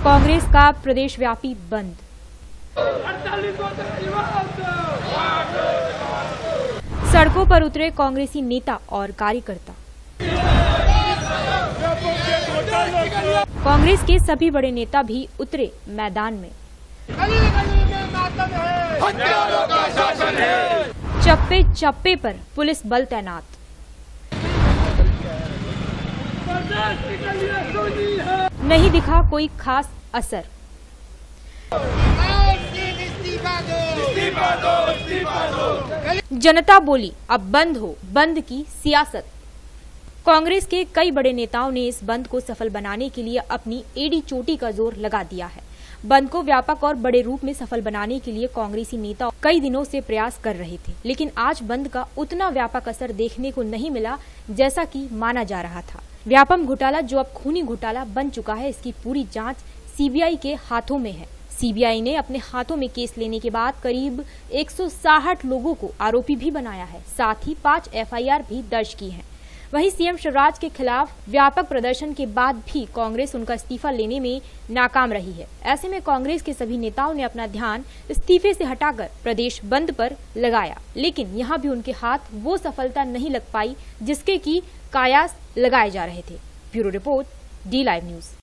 कांग्रेस का प्रदेशव्यापी बंद। सड़कों पर उतरे कांग्रेसी नेता और कार्यकर्ता। कांग्रेस के सभी बड़े नेता भी उतरे मैदान में। चप्पे चप्पे पर पुलिस बल तैनात। नहीं दिखा कोई खास असर। जनता बोली अब बंद हो, बंद की सियासत। कांग्रेस के कई बड़े नेताओं ने इस बंद को सफल बनाने के लिए अपनी एड़ी चोटी का जोर लगा दिया है। बंद को व्यापक और बड़े रूप में सफल बनाने के लिए कांग्रेसी नेता कई दिनों से प्रयास कर रहे थे, लेकिन आज बंद का उतना व्यापक असर देखने को नहीं मिला जैसा कि माना जा रहा था। व्यापम घोटाला जो अब खूनी घोटाला बन चुका है, इसकी पूरी जांच सीबीआई के हाथों में है। सीबीआई ने अपने हाथों में केस लेने के बाद करीब 160 लोगों को आरोपी भी बनाया है, साथ ही 5 एफआईआर भी दर्ज की हैं। वहीं सीएम शिवराज के खिलाफ व्यापक प्रदर्शन के बाद भी कांग्रेस उनका इस्तीफा लेने में नाकाम रही है। ऐसे में कांग्रेस के सभी नेताओं ने अपना ध्यान इस्तीफे से हटाकर प्रदेश बंद पर लगाया, लेकिन यहां भी उनके हाथ वो सफलता नहीं लग पाई जिसके की कयास लगाए जा रहे थे। Bureau report, D live news.